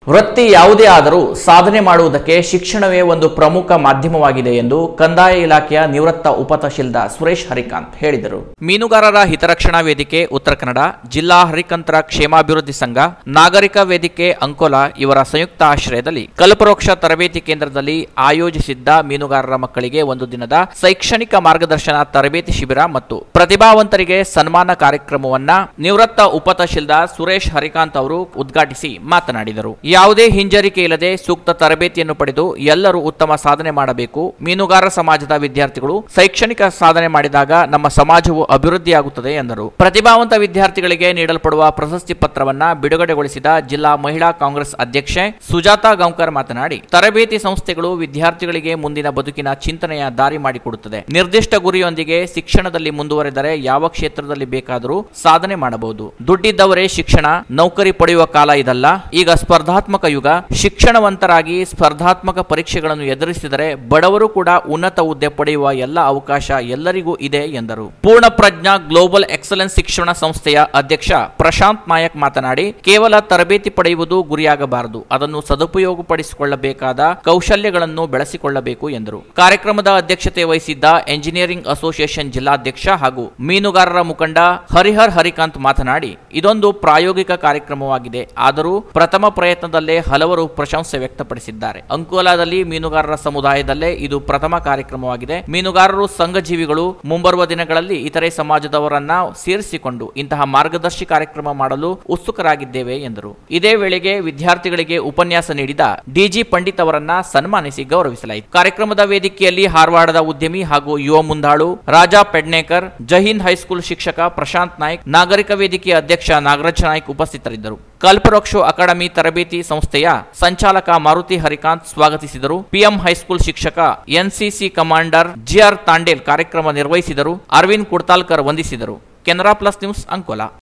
ವೃತ್ತಿ ಯಾವುದೇ ಆದರೂ ಸಾಧನೆ ಮಾಡುವುದಕ್ಕೆ ಶಿಕ್ಷಣವೇ ಒಂದು ಪ್ರಮುಖ ಮಾಧ್ಯಮವಾಗಿದೆ ಎಂದು ಕಂದಾಯ ಇಲಾಖೆಯ ನಿವೃತ್ತ ಉಪತಹಶೀಲ್ದಾರ್ ಸುರೇಶ್ ಹರಿಕಾಂತ್ ಹೇಳಿದರು. ಮೀನುಗಾರರ ಹಿತರಕ್ಷಣಾ ವೇದಿಕೆ ಉತ್ತರ ಕನ್ನಡ, ಜಿಲ್ಲಾ ಹರಿಕಂತರ ಕ್ಷೇಮಾಭಿವೃದ್ಧಿ ಸಂಘ, ನಾಗರಿಕ ವೇದಿಕೆ ಅಂಕೋಲಾ ಇವರ ಸಂಯುಕ್ತ ಆಶ್ರಯದಲ್ಲಿ ಕಲ್ಪವೃಕ್ಷ ತರಬೇತಿ ಕೇಂದ್ರದಲ್ಲಿ ಆಯೋಜಿಸಿದ್ದ ಮೀನುಗಾರರ ಮಕ್ಕಳಿಗೆ ಒಂದು ದಿನದ ಶೈಕ್ಷಣಿಕ ಮಾರ್ಗದರ್ಶನ ತರಬೇತಿ ಶಿಬಿರ ಮತ್ತು ಪ್ರತಿಭಾವಂತರಿಗೆ ಸನ್ಮಾನ ಕಾರ್ಯಕ್ರಮವನ್ನ ನಿವೃತ್ತ ಉಪತಹಶೀಲ್ದಾರ್ ಸುರೇಶ್ ಹರಿಕಾಂತ್ ಅವರು ಉದ್ಘಾಟಿಸಿ ಮಾತನಾಡಿದರು. ಯಾವುದೇ ಹಿಂಜರಿಕೆ ಇಲ್ಲದೆ ಸೂಕ್ತ ತರಬೇತಿಯನ್ನು ಪಡೆದು ಎಲ್ಲರೂ ಉತ್ತಮ ಸಾಧನೆ ಮಾಡಬೇಕು. ಮೀನುಗಾರ ಸಮಾಜದ ವಿದ್ಯಾರ್ಥಿಗಳು ಶೈಕ್ಷಣಿಕ ಸಾಧನೆ ಮಾಡಿದಾಗ ನಮ್ಮ ಸಮಾಜವು ಅಭಿವೃದ್ಧಿಯಾಗುತ್ತದೆ ಎಂದರು. ಪ್ರತಿಭಾವಂತ ವಿದ್ಯಾರ್ಥಿಗಳಿಗೆ ನೀಡಲ್ಪಡುವ ಪ್ರಶಸ್ತಿ ಪತ್ರವನ್ನ ಬಿಡುಗಡೆಗೊಳಿಸಿದ ಜಿಲ್ಲಾ ಮಹಿಳಾ ಕಾಂಗ್ರೆಸ್ ಅಧ್ಯಕ್ಷೆ ಸುಜಾತಾ ಗಾಂವ್ಕರ್ ಮಾತನಾಡಿ, ತರಬೇತಿ ಸಂಸ್ಥೆಗಳು ವಿದ್ಯಾರ್ಥಿಗಳಿಗೆ ಮುಂದಿನ ಬದುಕಿನ ಚಿಂತನೆಯ ದಾರಿ ಮಾಡಿಕೊಡುತ್ತದೆ. ನಿರ್ದಿಷ್ಟ ಗುರಿಯೊಂದಿಗೆ ಶಿಕ್ಷಣದಲ್ಲಿ ಮುಂದುವರೆದರೆ ಯಾವ ಕ್ಷೇತ್ರದಲ್ಲಿ ಬೇಕಾದರೂ ಸಾಧನೆ ಮಾಡಬಹುದು. ದುಡ್ಡಿದ್ದವರೇ ಶಿಕ್ಷಣ, ನೌಕರಿ ಪಡೆಯುವ ಕಾಲ ಇದಲ್ಲ. ಈಗ ಸ್ಪರ್ಧಾತ್ಮಕ ಯುಗ. ಶಿಕ್ಷಣವಂತರಾಗಿ ಸ್ಪರ್ಧಾತ್ಮಕ ಪರೀಕ್ಷೆಗಳನ್ನು ಎದುರಿಸಿದರೆ ಬಡವರು ಕೂಡ ಉನ್ನತ ಹುದ್ದೆ ಪಡೆಯುವ ಎಲ್ಲ ಅವಕಾಶ ಎಲ್ಲರಿಗೂ ಇದೆ ಎಂದರು. ಪೂರ್ಣ ಪ್ರಜ್ಞಾ ಗ್ಲೋಬಲ್ ಎಕ್ಸಲೆನ್ಸ್ ಶಿಕ್ಷಣ ಸಂಸ್ಥೆಯ ಅಧ್ಯಕ್ಷ ಪ್ರಶಾಂತ್ ನಾಯಕ್ ಮಾತನಾಡಿ, ಕೇವಲ ತರಬೇತಿ ಪಡೆಯುವುದು ಗುರಿಯಾಗಬಾರದು, ಅದನ್ನು ಸದುಪಯೋಗಪಡಿಸಿಕೊಳ್ಳಬೇಕಾದ ಕೌಶಲ್ಯಗಳನ್ನು ಬೆಳೆಸಿಕೊಳ್ಳಬೇಕು ಎಂದರು. ಕಾರ್ಯಕ್ರಮದ ಅಧ್ಯಕ್ಷತೆ ವಹಿಸಿದ್ದ ಎಂಜಿನಿಯರಿಂಗ್ ಅಸೋಸಿಯೇಷನ್ ಜಿಲ್ಲಾಧ್ಯಕ್ಷ ಹಾಗೂ ಮೀನುಗಾರರ ಮುಖಂಡ ಹರಿಹರ್ ಹರಿಕಾಂತ್ ಮಾತನಾಡಿ, ಇದೊಂದು ಪ್ರಾಯೋಗಿಕ ಕಾರ್ಯಕ್ರಮವಾಗಿದೆ, ಆದರೂ ಪ್ರಥಮ ಪ್ರಯತ್ನದಲ್ಲೇ ಹಲವರು ಪ್ರಶಂಸೆ ವ್ಯಕ್ತಪಡಿಸಿದ್ದಾರೆ. ಅಂಕೋಲಾದಲ್ಲಿ ಮೀನುಗಾರರ ಸಮುದಾಯದಲ್ಲೇ ಇದು ಪ್ರಥಮ ಕಾರ್ಯಕ್ರಮವಾಗಿದೆ. ಮೀನುಗಾರರು, ಸಂಘಜೀವಿಗಳು ಮುಂಬರುವ ದಿನಗಳಲ್ಲಿ ಇತರೆ ಸಮಾಜದವರನ್ನ ಸೇರಿಸಿಕೊಂಡು ಇಂತಹ ಮಾರ್ಗದರ್ಶಿ ಕಾರ್ಯಕ್ರಮ ಮಾಡಲು ಉತ್ಸುಕರಾಗಿದ್ದೇವೆ ಎಂದರು. ಇದೇ ವೇಳೆಗೆ ವಿದ್ಯಾರ್ಥಿಗಳಿಗೆ ಉಪನ್ಯಾಸ ನೀಡಿದ ಡಿಜಿ ಪಂಡಿತ್ ಅವರನ್ನ ಸನ್ಮಾನಿಸಿ ಗೌರವಿಸಲಾಯಿತು. ಕಾರ್ಯಕ್ರಮದ ವೇದಿಕೆಯಲ್ಲಿ ಹಾರವಾಡದ ಉದ್ಯಮಿ ಹಾಗೂ ಯುವ ಮುಂದಾಳು ರಾಜಾ ಪೆಡ್ನೇಕರ್, ಜೈಹಿಂದ್ ಹೈಸ್ಕೂಲ್ ಶಿಕ್ಷಕ ಪ್ರಶಾಂತ್ ನಾಯ್ಕ್, ನಾಗರಿಕ ವೇದಿಕೆಯ ಅಧ್ಯಕ್ಷ ನಾಗರಾಜ್ ನಾಯ್ಕ್ ಉಪಸ್ಥಿತರಿದ್ದರು. ಕಲ್ಪವೃಕ್ಷ ಅಕಾಡೆಮಿ ತರಬೇತಿ ಸಂಸ್ಥೆಯ ಸಂಚಾಲಕ ಮಾರುತಿ ಹರಿಕಾಂತ್ ಸ್ವಾಗತಿಸಿದರು. ಪಿಎಂ ಹೈಸ್ಕೂಲ್ ಶಿಕ್ಷಕ ಎನ್ಸಿಸಿ ಕಮಾಂಡರ್ ಜಿಆರ್ ತಾಂಡೇಲ್ ಕಾರ್ಯಕ್ರಮ ನಿರ್ವಹಿಸಿದರು. ಅರವಿಂದ್ ಕುಡ್ತಾಲ್ಕರ್ ವಂದಿಸಿದರು. Canara plus news Ankola.